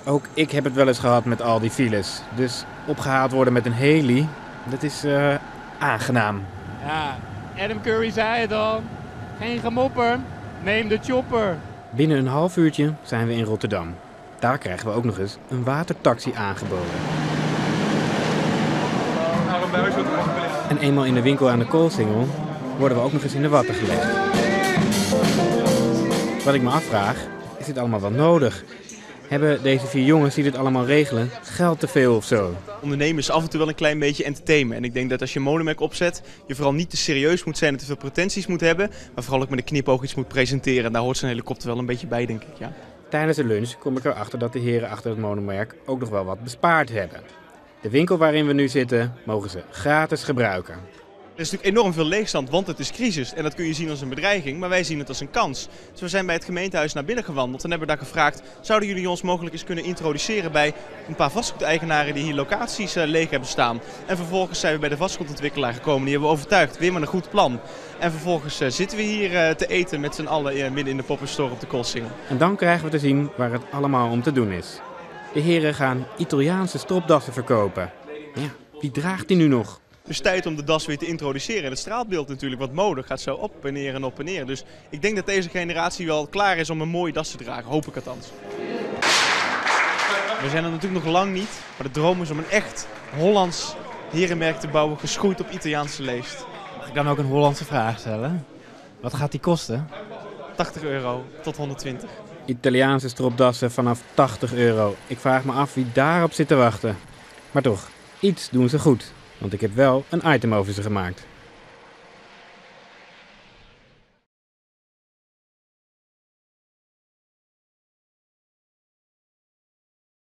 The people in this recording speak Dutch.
Ook ik heb het wel eens gehad met al die files. Dus opgehaald worden met een heli, dat is aangenaam. Ja, Adam Curry zei het al. Geen gemopper, neem de chopper. Binnen een half uurtje zijn we in Rotterdam. Daar krijgen we ook nog eens een watertaxi aangeboden. En eenmaal in de winkel aan de Koolsingel worden we ook nog eens in de watten gelegd. Wat ik me afvraag, is dit allemaal wel nodig? Hebben deze 4 jongens die dit allemaal regelen geld te veel of zo? Ondernemen is af en toe wel een klein beetje entertainment. En ik denk dat als je een monomerk opzet, je vooral niet te serieus moet zijn en te veel pretenties moet hebben. Maar vooral ook met een knipoog iets moet presenteren. En daar hoort zo'n helikopter wel een beetje bij, denk ik. Ja. Tijdens de lunch kom ik erachter dat de heren achter het monomerk ook nog wel wat bespaard hebben. De winkel waarin we nu zitten, mogen ze gratis gebruiken. Er is natuurlijk enorm veel leegstand, want het is crisis. En dat kun je zien als een bedreiging, maar wij zien het als een kans. Dus we zijn bij het gemeentehuis naar binnen gewandeld en hebben daar gevraagd: zouden jullie ons mogelijk eens kunnen introduceren bij een paar vastgoedeigenaren die hier locaties leeg hebben staan? En vervolgens zijn we bij de vastgoedontwikkelaar gekomen, die hebben we overtuigd, weer met een goed plan. En vervolgens zitten we hier te eten met z'n allen midden in de pop-up store op de Koolsingel. En dan krijgen we te zien waar het allemaal om te doen is. De heren gaan Italiaanse stropdassen verkopen. Ja, wie draagt die nu nog? Dus tijd om de das weer te introduceren. En het straatbeeld natuurlijk, wat mode, gaat zo op en neer en op en neer. Dus ik denk dat deze generatie wel klaar is om een mooie das te dragen. Hoop ik althans. We zijn er natuurlijk nog lang niet. Maar de droom is om een echt Hollands herenmerk te bouwen, geschoeid op Italiaanse leest. Mag ik dan ook een Hollandse vraag stellen? Wat gaat die kosten? €80 tot 120. Italiaanse stropdassen vanaf €80. Ik vraag me af wie daarop zit te wachten. Maar toch, iets doen ze goed. Want ik heb wel een item over ze gemaakt.